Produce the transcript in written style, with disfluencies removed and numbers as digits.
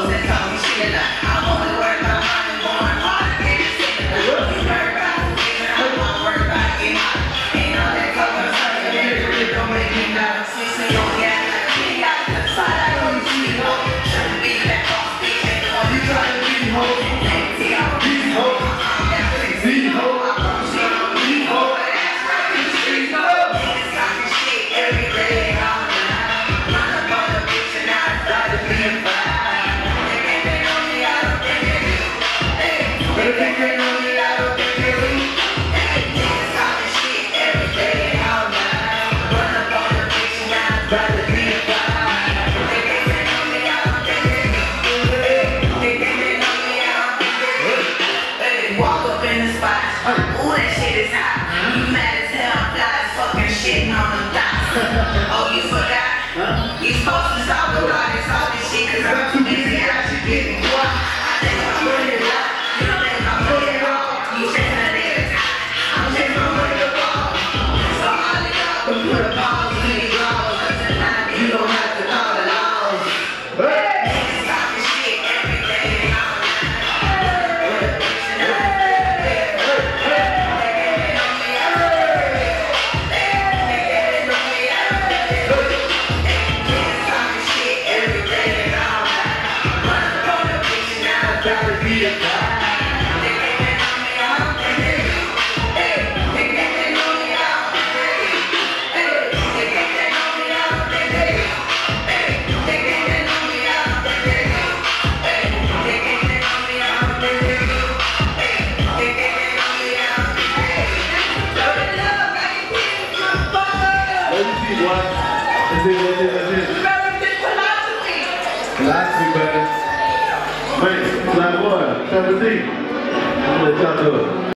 Walk up in the spot. Ooh, that shit is hot. You mad as hell, I'm fly as fucking shitting on them dots. Oh, you forgot? You supposed to stop with all this shit, cause I'm too busy out here getting what? I think I'm putting it up. You don't think I'm putting it wrong. You chasing that nigga's hot. I'm chasing my money to ball. So all it up, put a pause in these laws. Cause tonight you don't have to call it all. Niggas talking shit every day and all night. Philosophy, baby. Wait, Black Boy, 17. I'm gonna let y'all do it.